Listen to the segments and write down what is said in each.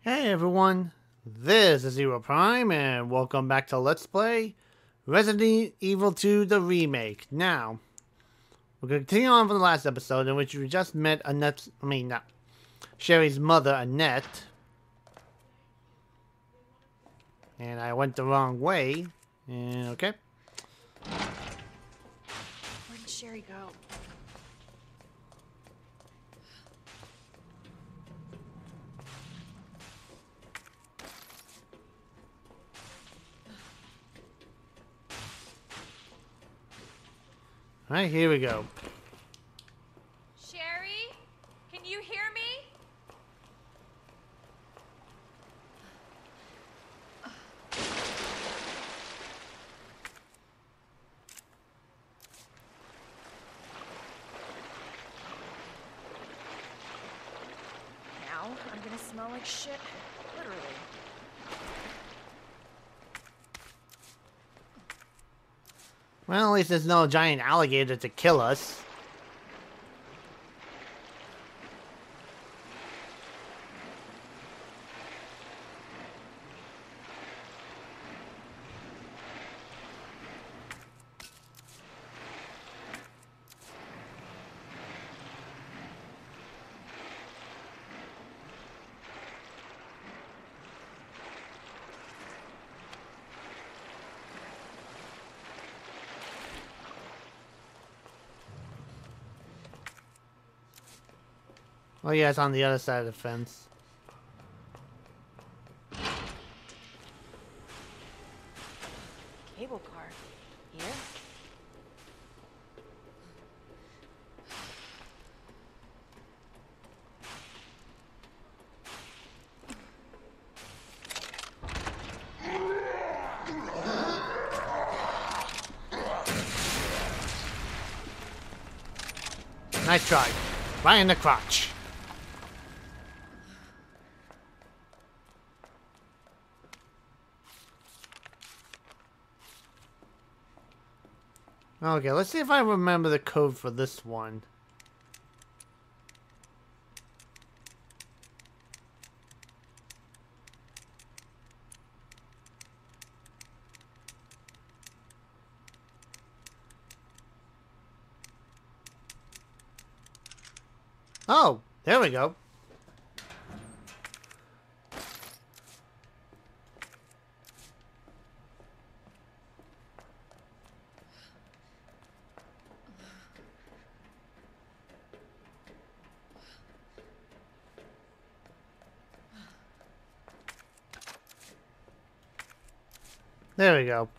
Hey everyone, this is ZeroPrime and welcome back to Let's Play Resident Evil 2 the Remake. Now, we're going to continue on from the last episode in which we just met Sherry's mother, Annette. And I went the wrong way. And okay. Where did Sherry go? Alright, here we go. Sherry? Can you hear me? Now I'm gonna smell like shit. Literally. Well, at least there's no giant alligator to kill us. Oh yeah, it's on the other side of the fence. Cable car. Here? Nice try. Right in the crotch. Okay, let's see if I remember the code for this one. Oh, there we go. There we go.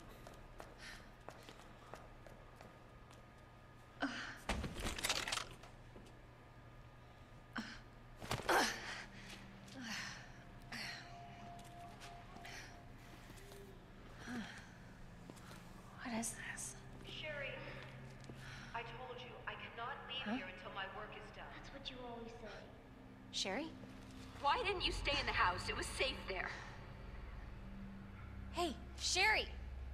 What is this? Sherry, I told you, I cannot leave here until my work is done. That's what you always say. Sherry? Why didn't you stay in the house? It was safe there. Hey, Sherry!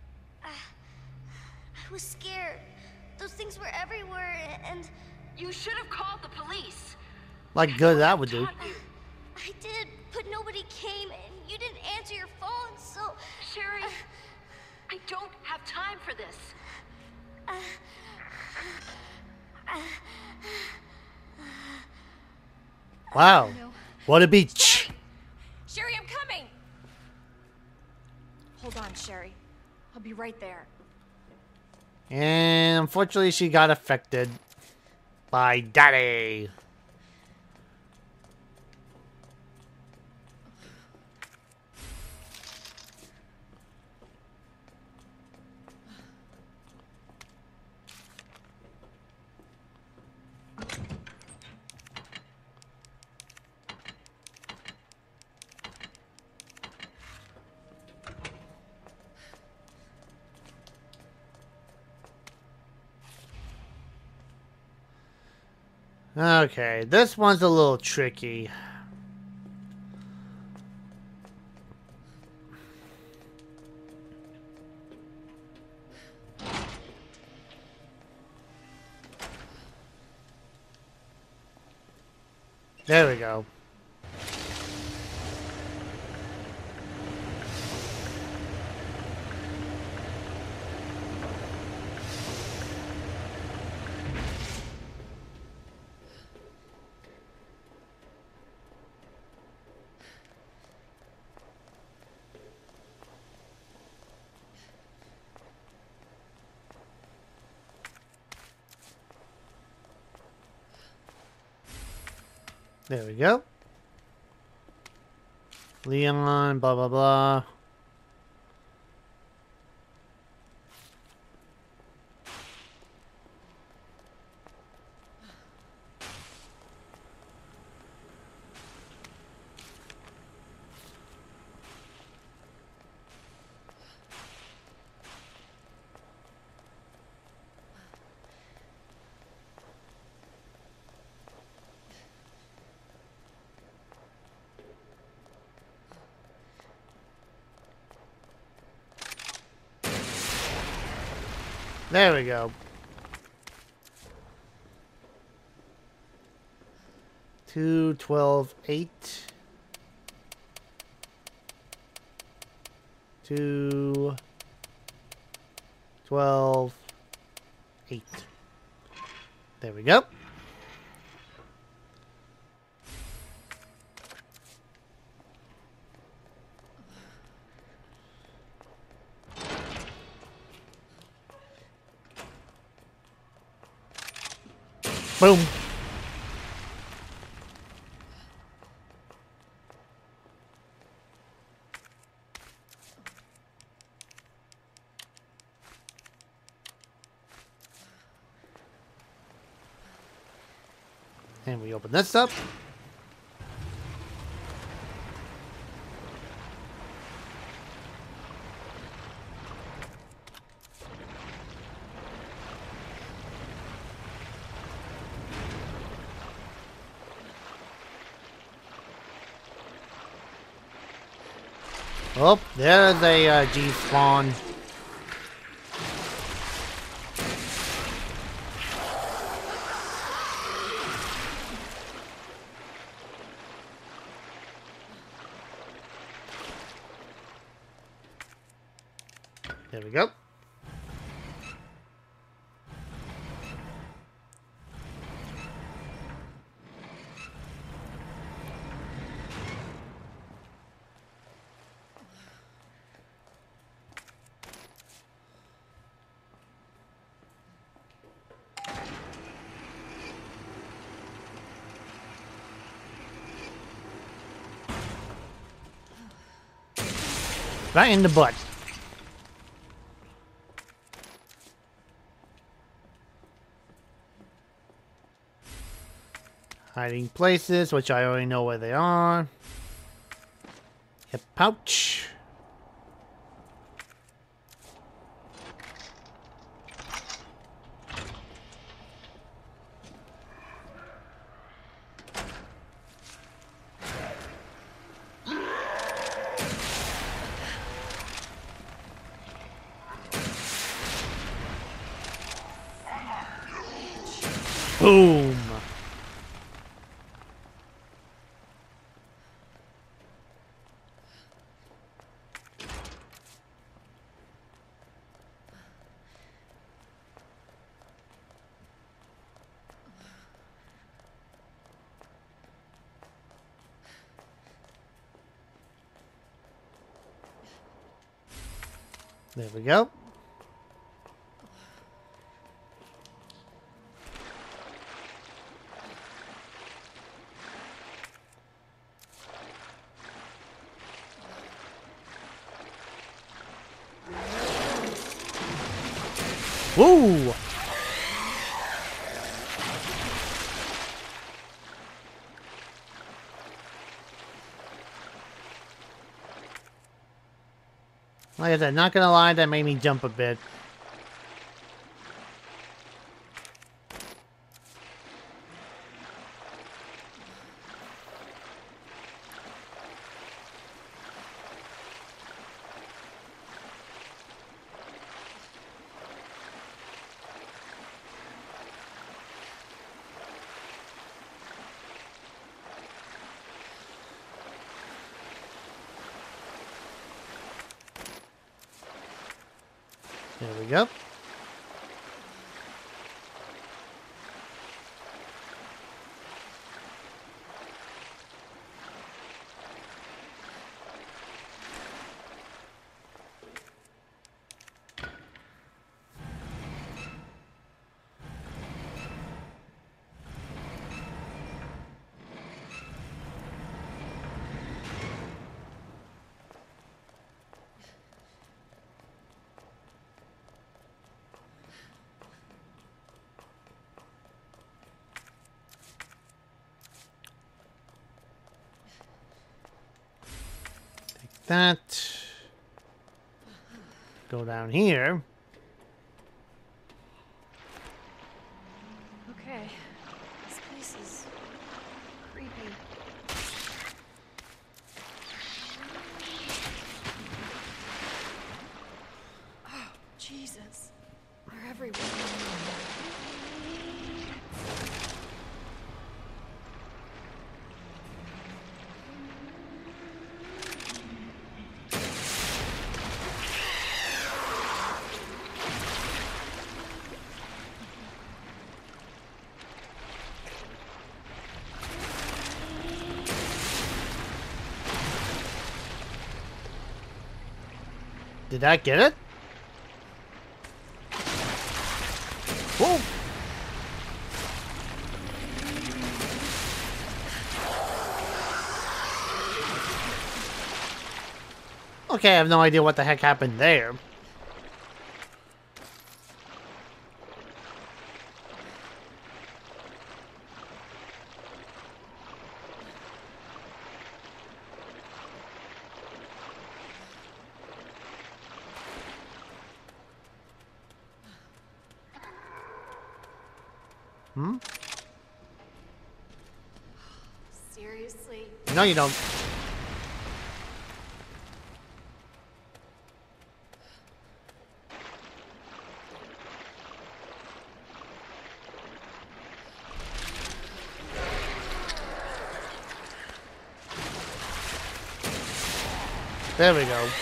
I was scared. Those things were everywhere, and You should have called the police. Like good that would do. I did, but nobody came, and you didn't answer your phone, so... Sherry, I don't have time for this. Wow. No. What a beach. Sherry, I'm coming! Hold on, Sherry. I'll be right there. And unfortunately she got affected by Daddy. Okay, this one's a little tricky. There we go. There we go. Leon, blah, blah, blah. There we go. 2, 12, 8. 2, 12, 8. There we go. Boom. And we open this up. Oh, there's a G spawn. There we go. Right in the butt. Hiding places, which I already know where they are. Hip pouch. Boom. There we go. Woo! Like I said, not gonna lie, that made me jump a bit. There we go. that. Go down here. Okay. This place is creepy. Oh, Jesus. They're everywhere. Did that get it? Whoa! Okay, I have no idea what the heck happened there. Hmm? Seriously? No, you don't. There we go.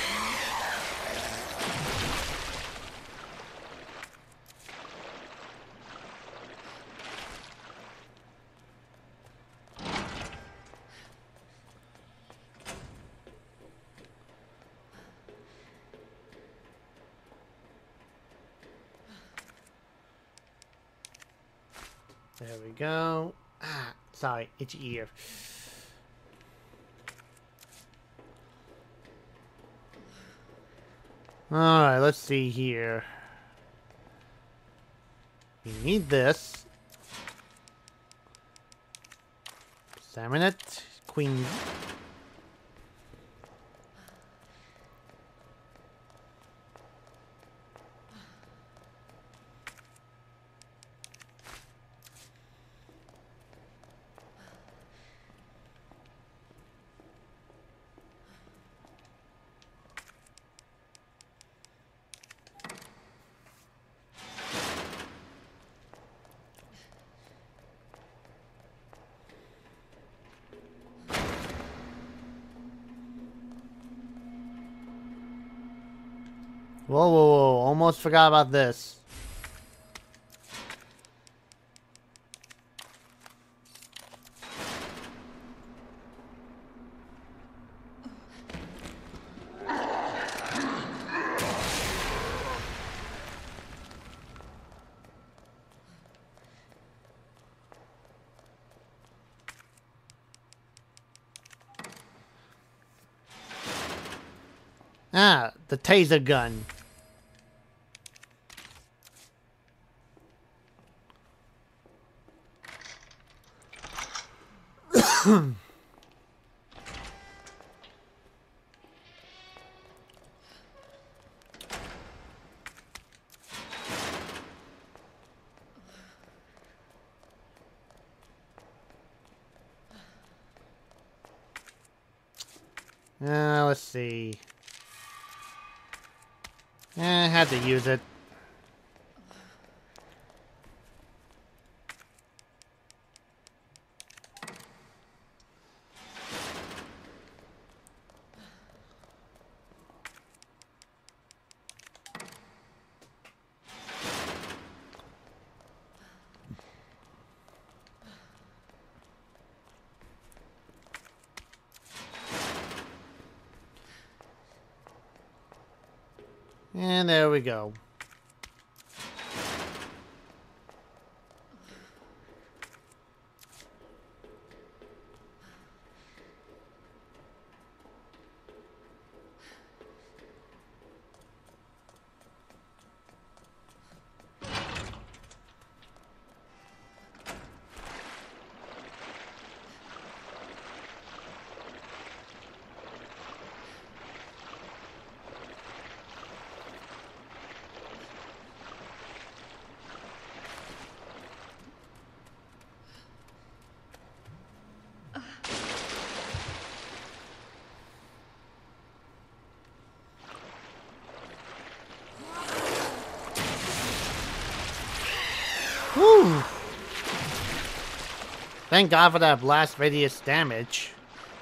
There we go. Ah, sorry, itchy ear. Alright, let's see here. We need this. Examine it. Queen. Whoa, whoa, whoa. Almost forgot about this. Ah, the taser gun. Let's see. I had to use it. And there we go. Woo! Thank God for that blast radius damage.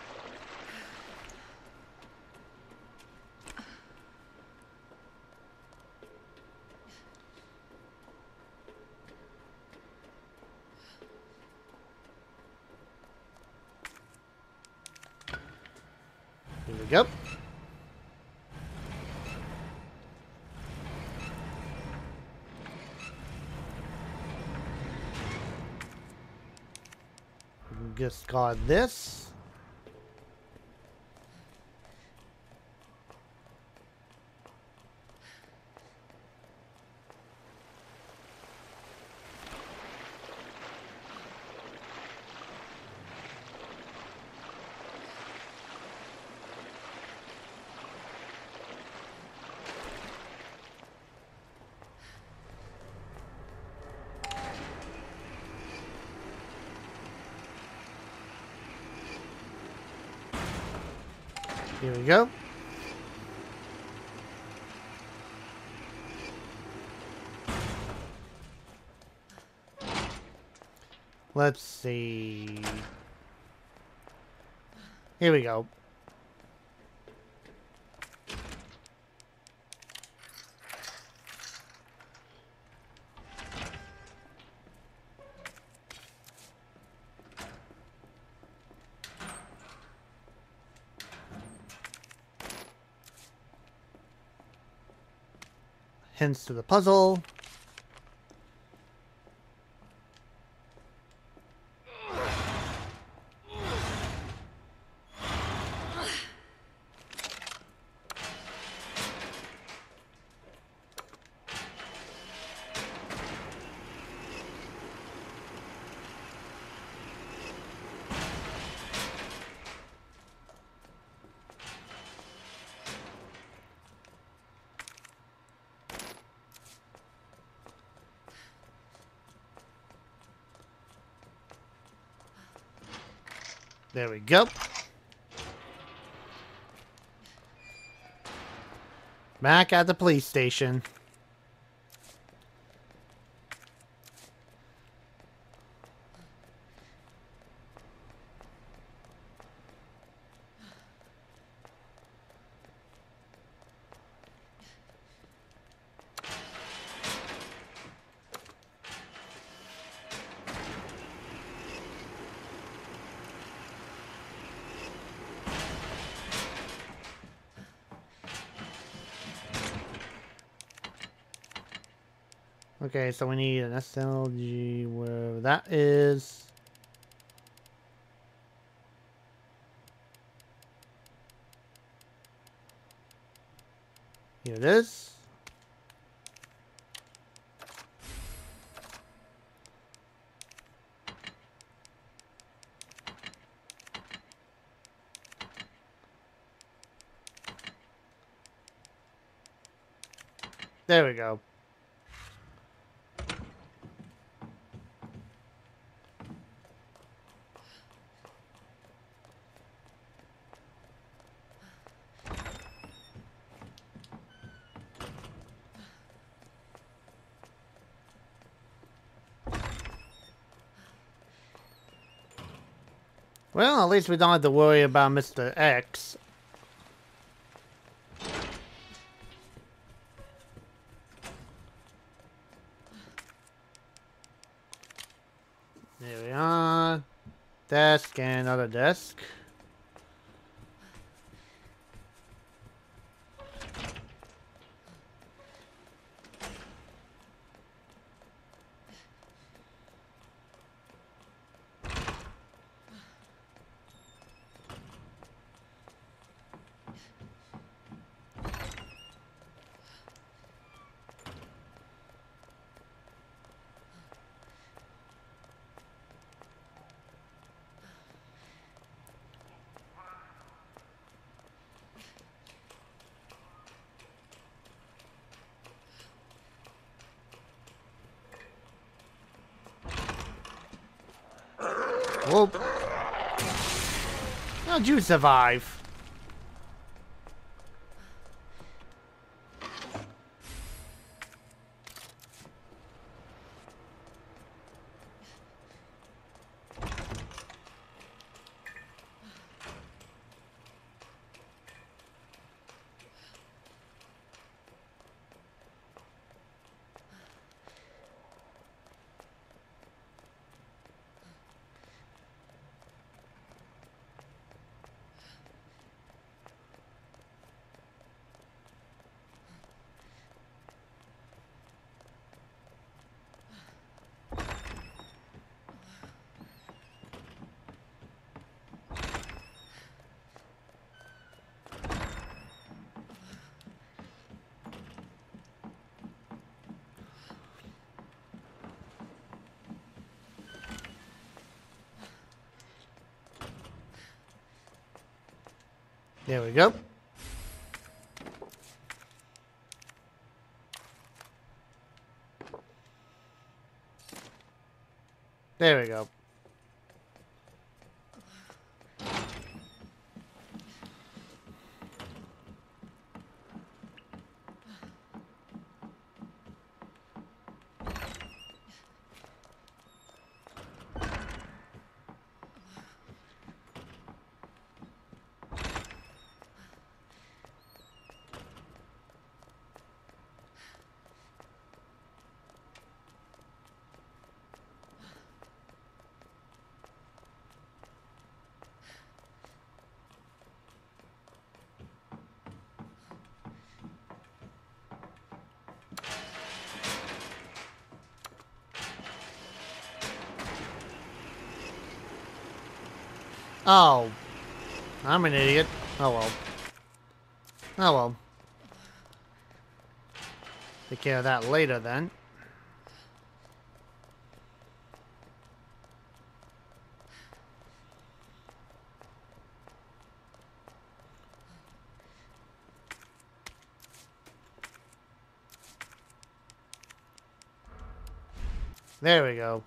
Here we go. Discard this. Here we go. Let's see. Here we go. Hints to the puzzle. There we go. Back at the police station. Okay, so we need an SLG where that is. Here it is. There we go. Well, at least we don't have to worry about Mr. X. There we are. Desk and another desk. Whoop. How'd you survive? There we go. There we go. Oh, I'm an idiot. Oh well. Oh well. Take care of that later then. There we go.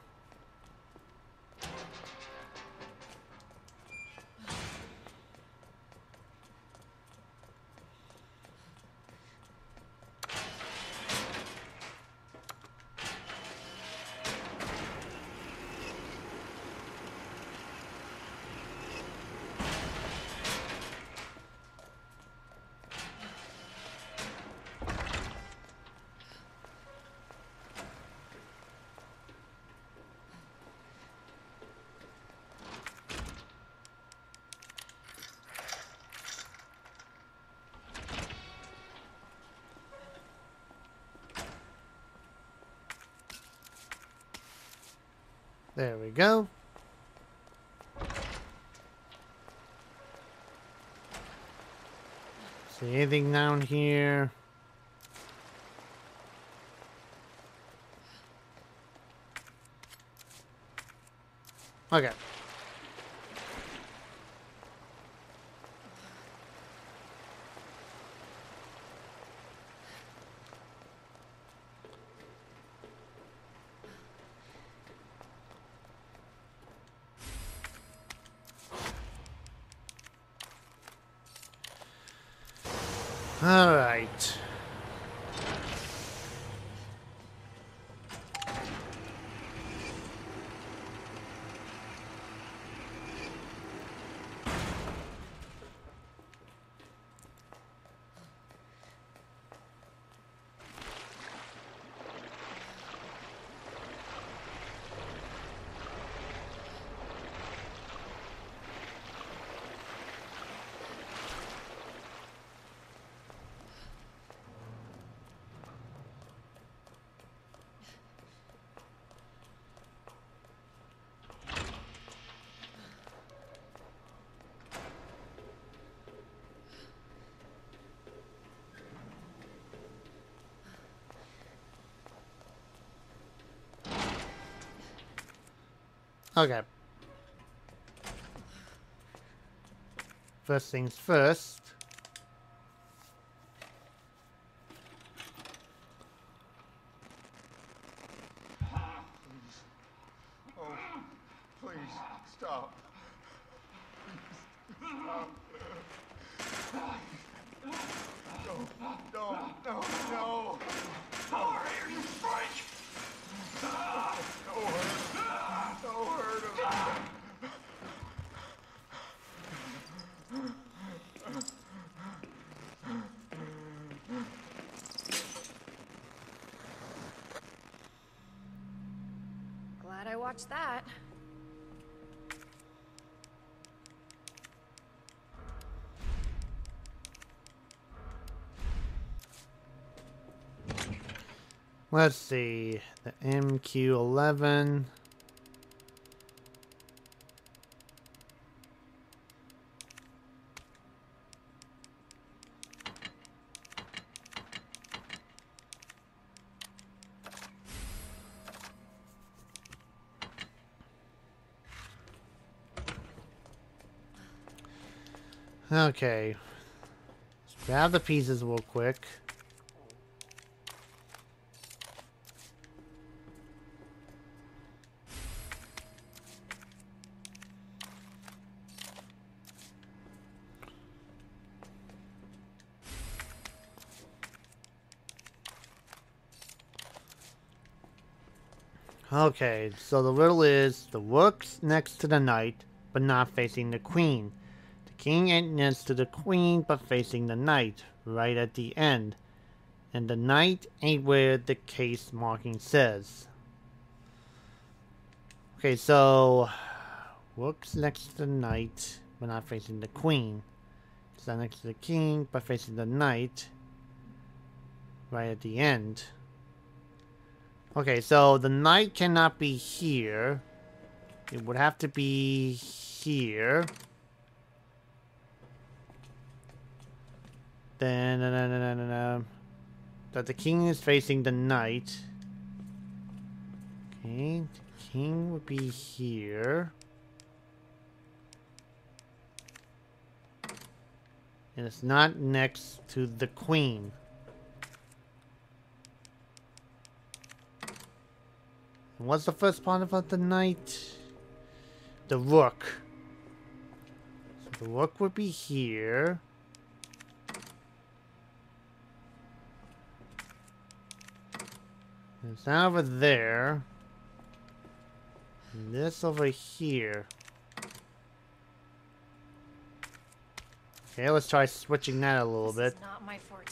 There we go. See anything down here? Okay. All right. Okay. First things first. Oh, please, stop. No. Power here, you freak! No hurt him. Glad I watched that. Let's see. The MQ-11. Okay, Grab the pieces real quick. Okay, so the riddle is the rook's next to the knight, but not facing the queen. The king ain't next to the queen, but facing the knight, right at the end. And the knight ain't where the case marking says. Okay, so rook's next to the knight, but not facing the queen. It's not next to the king, but facing the knight, right at the end. Okay, so the knight cannot be here. It would have to be here. Then, that the king is facing the knight. Okay, the king would be here. And it's not next to the queen. And what's the first part about the knight? The rook. So the rook would be here. And it's not over there. And this over here. Okay, let's try switching that a little bit. This is not my forte.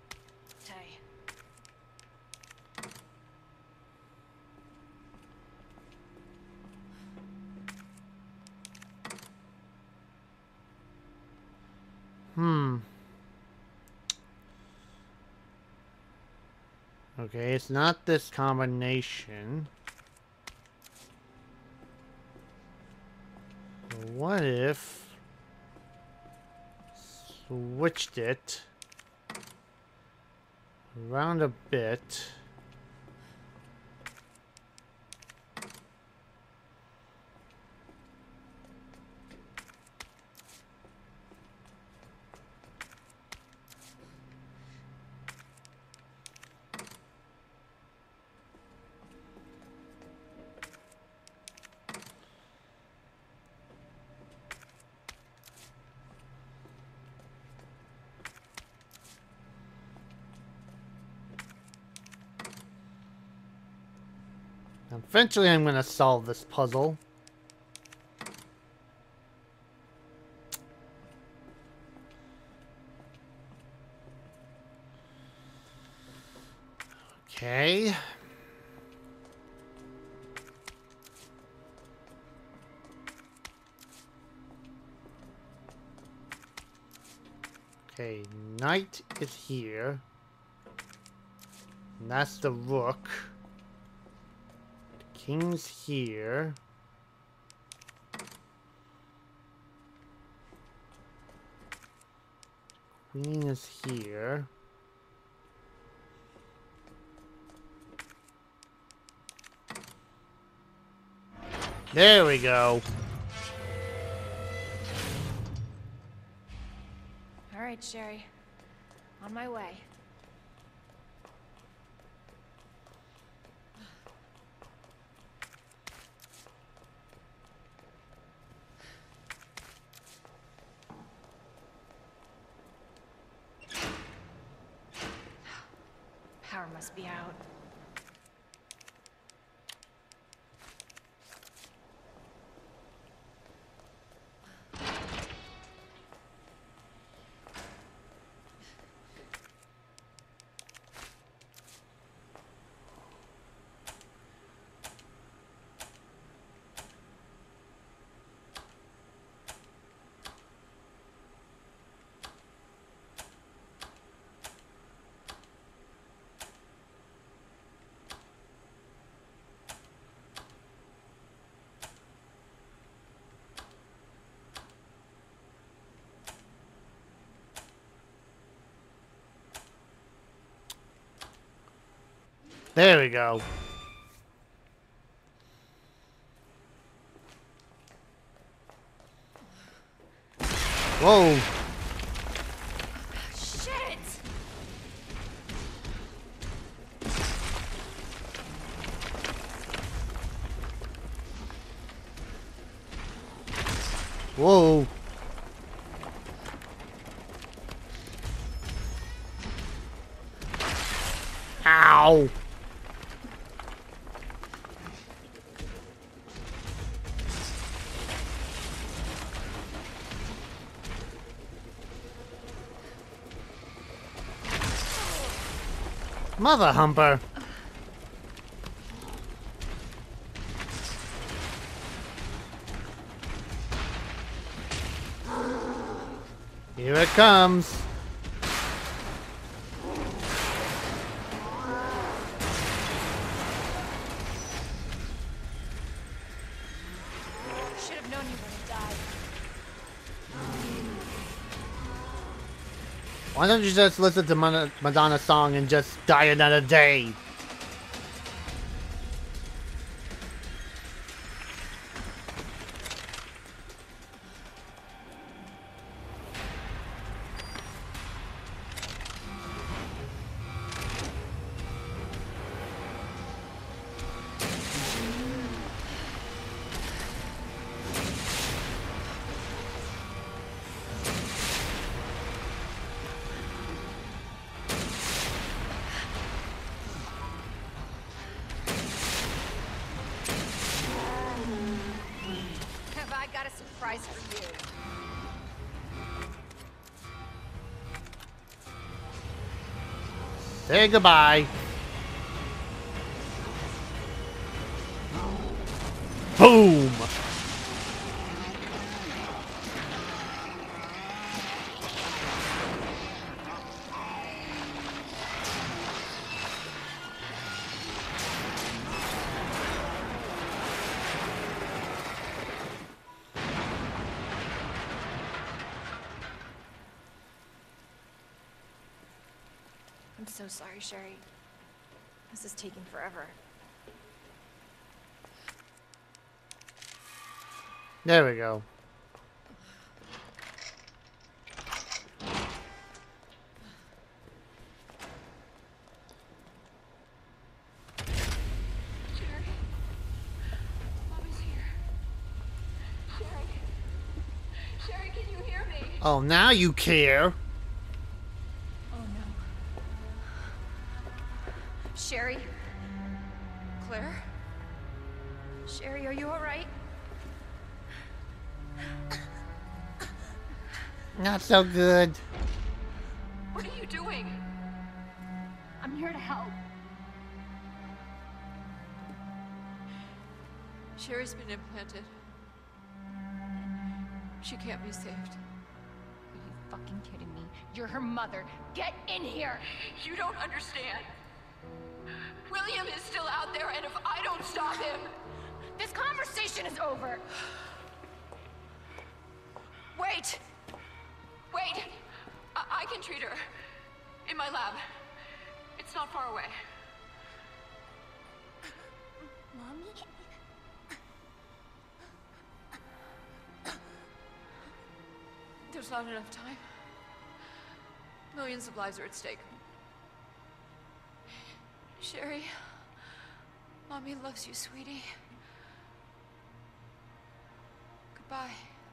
Okay, it's not this combination. So what if switched it around a bit? Eventually I'm going to solve this puzzle. Okay. Okay, knight is here. And that's the rook. King's here. Queen is here. There we go. All right, Sherry. On my way. Power must be out. There we go. Whoa. Shit! Whoa. Ow. Mother humper. Here it comes. Should have known you were gonna die. Why don't you just listen to Madonna's song and just die another day? Have I got a surprise for you? Say goodbye. Boom! I'm so sorry, Sherry. This is taking forever. There we go. Sherry. Mommy's here. Sherry. Sherry, can you hear me? Oh, now you care. Oh no. Sherry? Claire? Sherry, are you alright? Not so good. What are you doing? I'm here to help. Sherry's been implanted. She can't be saved. Are you fucking kidding me? You're her mother. Get in here! You don't understand. William is still out there, and if I don't stop him... This conversation is over! Wait! Wait! I can treat her. In my lab. It's not far away. Mommy? There's not enough time. Millions of lives are at stake. Sherry, Mommy loves you, sweetie. Goodbye.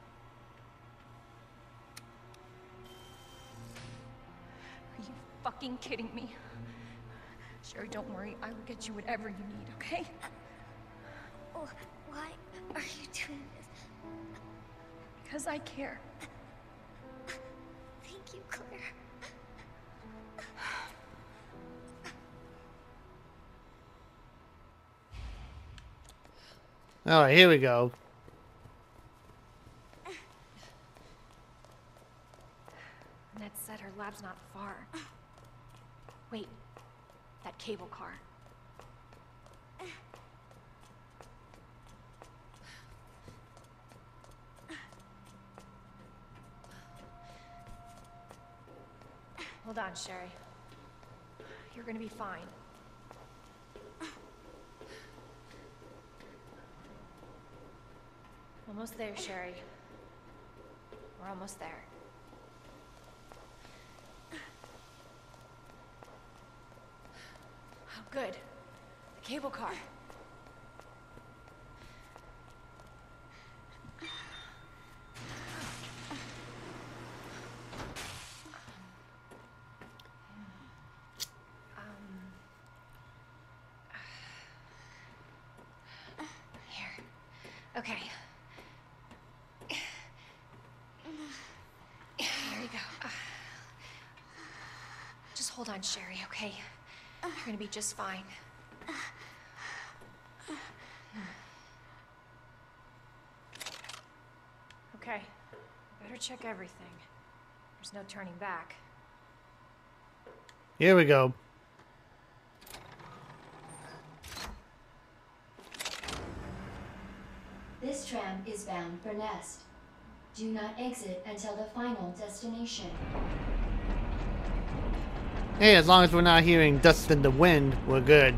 Are you fucking kidding me? Sherry, don't worry. I will get you whatever you need, okay? Oh, why are you doing this? Because I care. Thank you, Claire. Alright, here we go. Ned said her lab's not far. Wait, that cable car. Hold on, Sherry. You're gonna be fine. Almost there, Sherry. We're almost there. Oh, good. The cable car. Okay. There you go. Just hold on, Sherry, okay? You're gonna be just fine. Okay. Better check everything. There's no turning back. Here we go. This tram is bound for Nest. Do not exit until the final destination. Hey, as long as we're not hearing dust in the wind, we're good.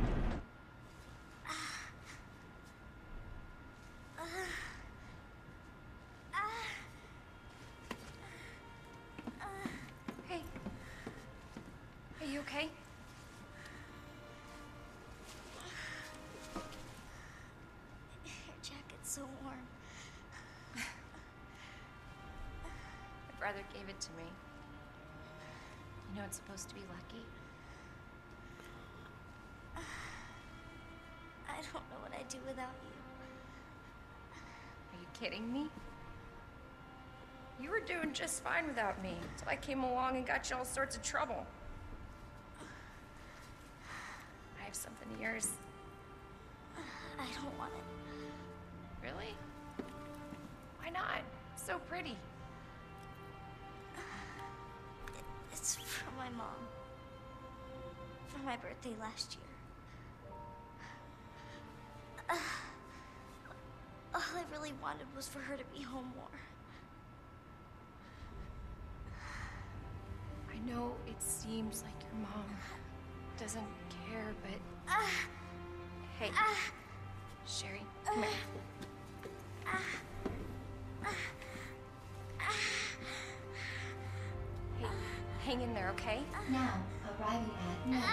Hey. Are you okay? Your jacket's so warm. My brother gave it to me. You know it's supposed to be lucky. I don't know what I'd do without you. Are you kidding me? You were doing just fine without me, so I came along and got you all sorts of trouble. I have something of yours. I don't want it. Really? Why not? So pretty. It's from my mom. For my birthday last year. All I really wanted was for her to be home more. I know it seems like your mom doesn't care, but... Hey, Sherry, come here. Hey, hang in there, okay? Now, arriving at Nest.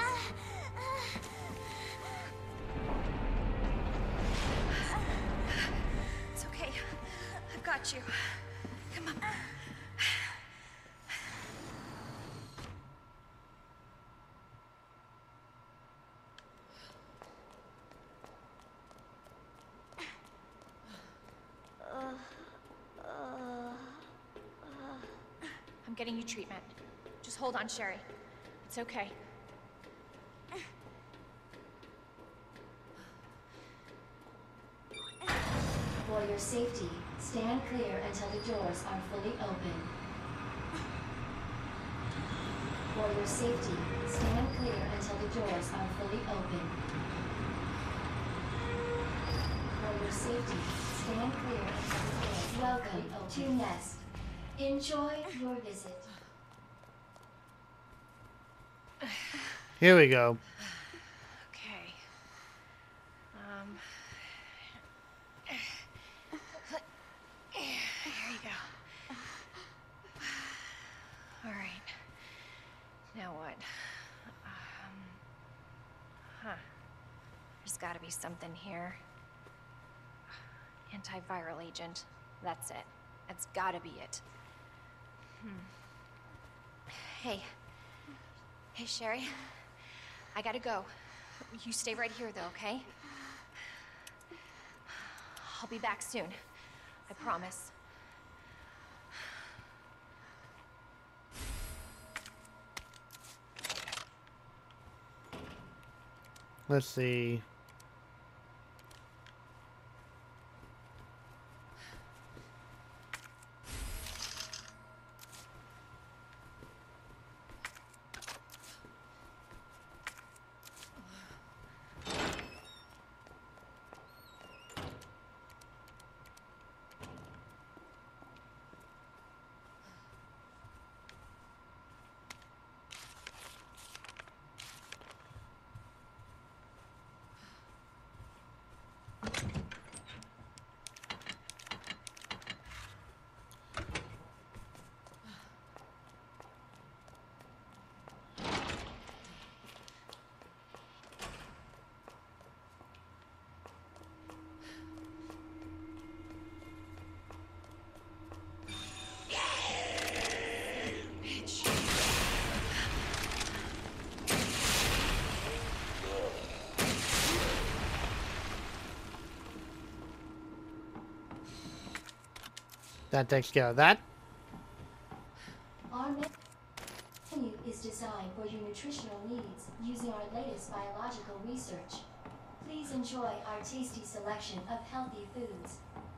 It's okay. I've got you. Come on. I'm getting you treatment. Just hold on, Sherry. It's okay. For your safety, stand clear until the doors are fully open. For your safety, stand clear until the doors are fully open. For your safety, stand clear until the doors. Welcome to Nest. Enjoy your visit. Here we go. Okay. Here you go. All right. Now what? There's got to be something here. Antiviral agent. That's it. That's got to be it. Hey. Hey, Sherry. I gotta go. You stay right here, though, okay? I'll be back soon. I promise. Let's see. That takes care of that. Our menu is designed for your nutritional needs using our latest biological research. Please enjoy our tasty selection of healthy foods.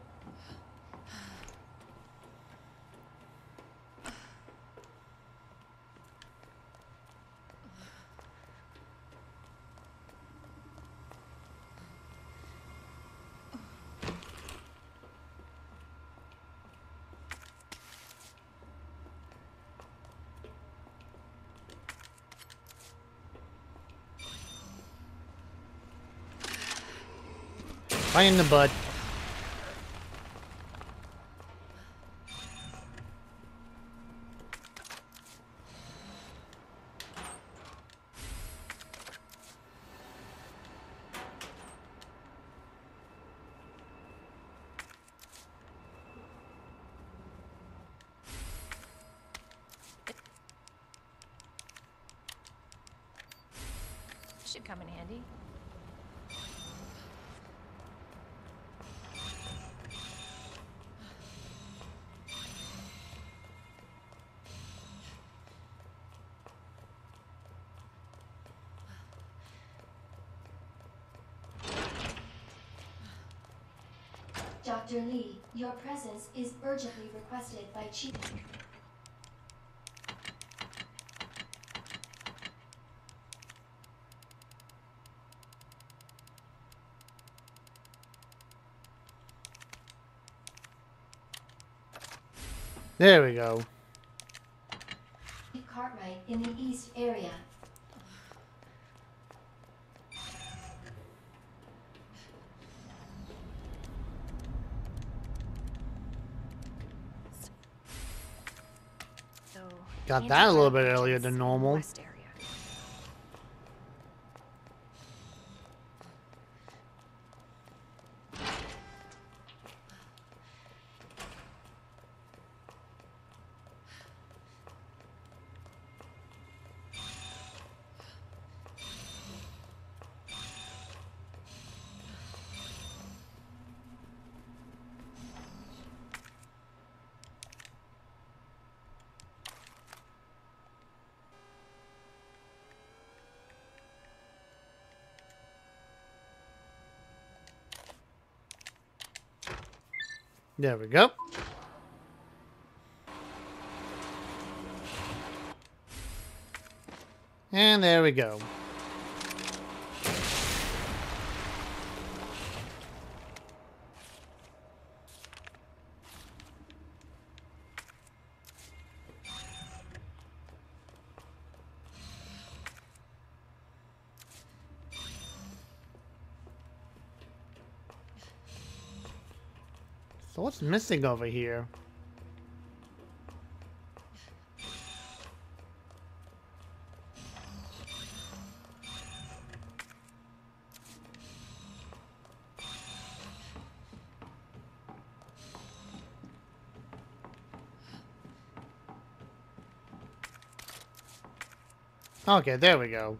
Right in the butt. Should come in handy. Dr. Lee, your presence is urgently requested by Chief. There we go. Cartwright in the east area. So Got that a little bit antibiotic earlier agents than in the normal. West area. There we go. And there we go. So what's missing over here? Okay, there we go.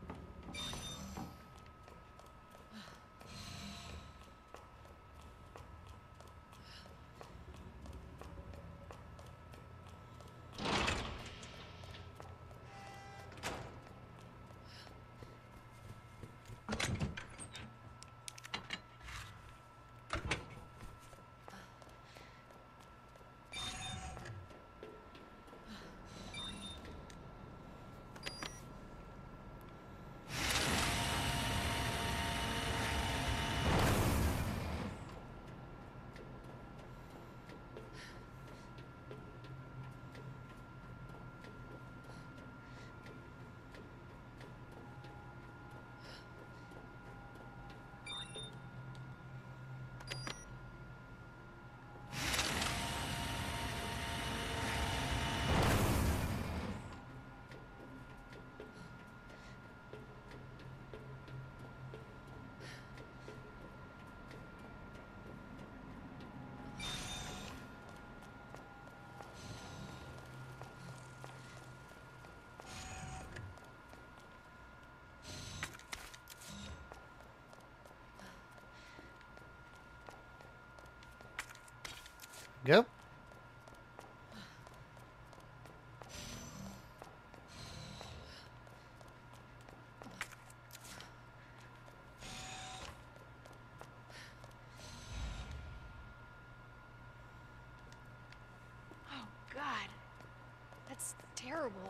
Go. terrible.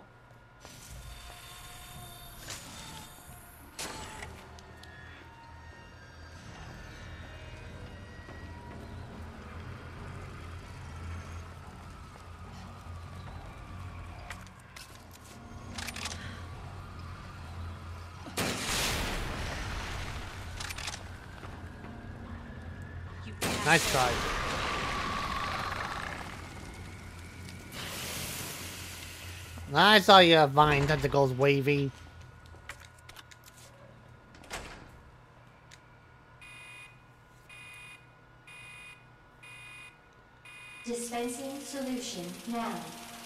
Nice try. I saw your vine tentacles wavy. Dispensing solution now.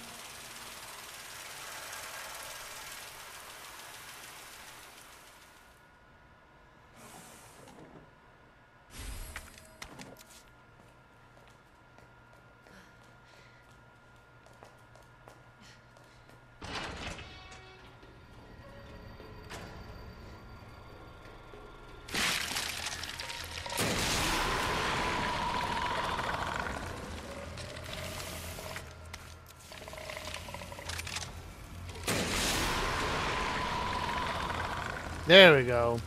There we go.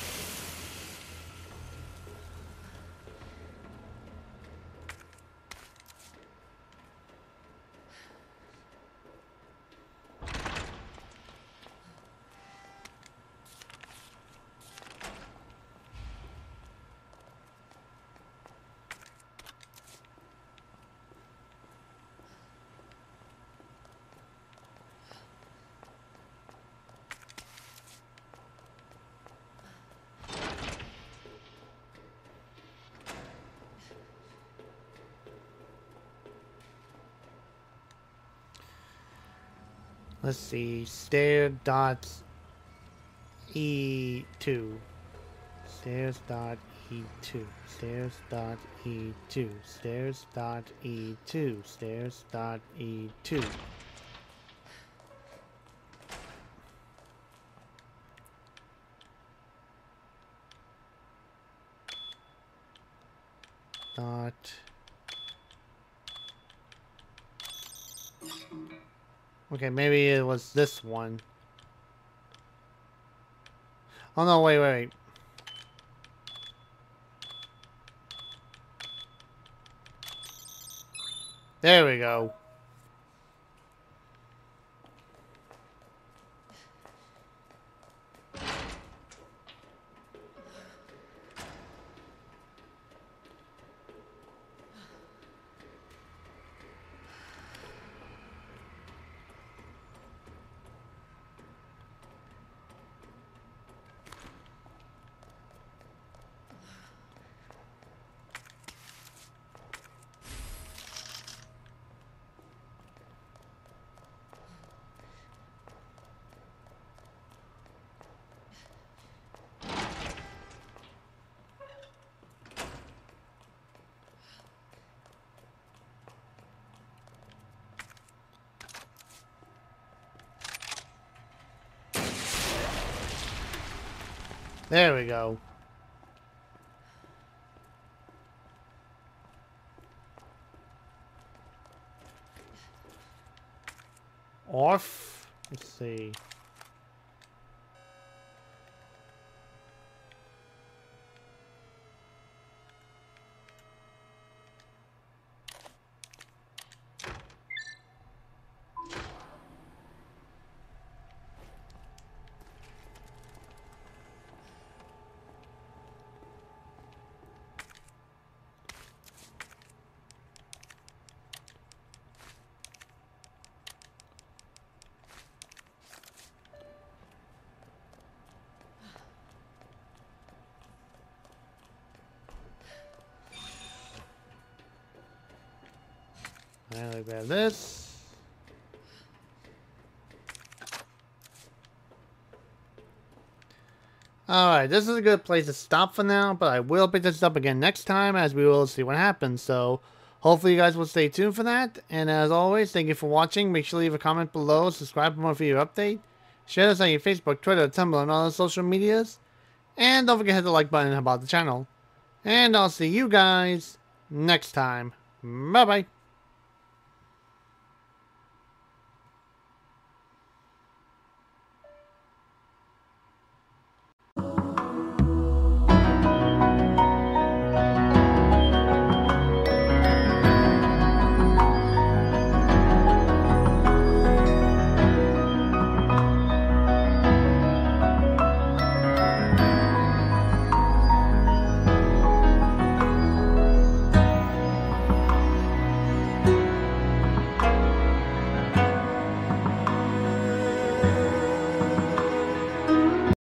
Let's see. Stair dot E2. Stairs dot E2. Stairs dot E2. Stairs dot E2. Stairs dot E2. Dot. Okay, maybe it was this one. Oh no, wait. There we go. There we go. Off. Let's see. And I grab this. Alright, this is a good place to stop for now, but I will pick this up again next time as we will see what happens. So, hopefully you guys will stay tuned for that. And as always, thank you for watching. Make sure to leave a comment below, subscribe for more video update. Share this on your Facebook, Twitter, Tumblr, and all the social medias. And don't forget to hit the like button and help out the channel. And I'll see you guys next time. Bye-bye.